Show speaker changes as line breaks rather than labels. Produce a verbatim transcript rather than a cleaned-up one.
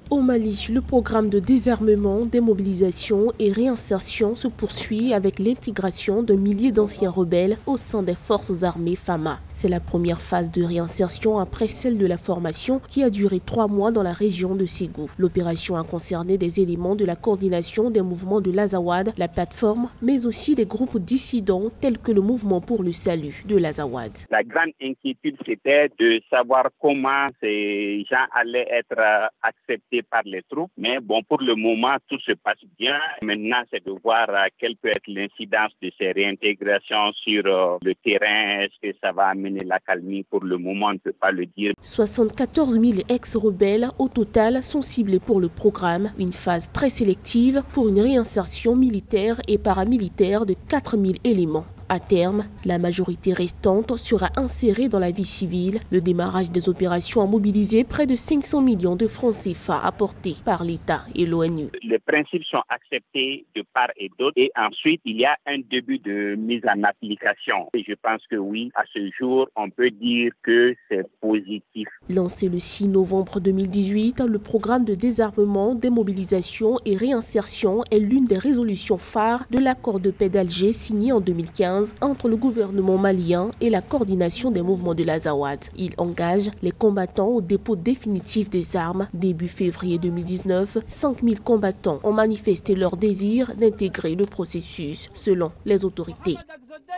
Au Mali, le programme de désarmement, démobilisation et réinsertion se poursuit avec l'intégration de milliers d'anciens rebelles au sein des forces armées Fama. C'est la première phase de réinsertion après celle de la formation qui a duré trois mois dans la région de Ségou. L'opération a concerné des éléments de la coordination des mouvements de l'Azawad, la plateforme, mais aussi des groupes dissidents tels que le mouvement pour le salut de l'Azawad.
La grande inquiétude, c'était de savoir comment ces gens allaient être acceptés par les troupes, mais bon, pour le moment, tout se passe bien. Maintenant, c'est de voir quelle peut être l'incidence de ces réintégrations sur euh, le terrain. Est-ce que ça va amener la calmie? Pour le moment, on ne peut pas le dire.
soixante-quatorze mille ex-rebelles au total sont ciblés pour le programme, une phase très sélective pour une réinsertion militaire et paramilitaire de quatre mille éléments. À terme, la majorité restante sera insérée dans la vie civile. Le démarrage des opérations a mobilisé près de cinq cents millions de francs C F A apportés par l'État et l'ONU.
Les principes sont acceptés de part et d'autre et ensuite il y a un début de mise en application. Et je pense que oui, à ce jour, on peut dire que c'est positif.
Lancé le six novembre deux mille dix-huit, le programme de désarmement, démobilisation et réinsertion est l'une des résolutions phares de l'accord de paix d'Alger signé en deux mille quinze entre le gouvernement malien et la coordination des mouvements de l'Azawad. Il engage les combattants au dépôt définitif des armes. Début février deux mille dix-neuf, cinq mille combattants ont manifesté leur désir d'intégrer le processus, selon les autorités.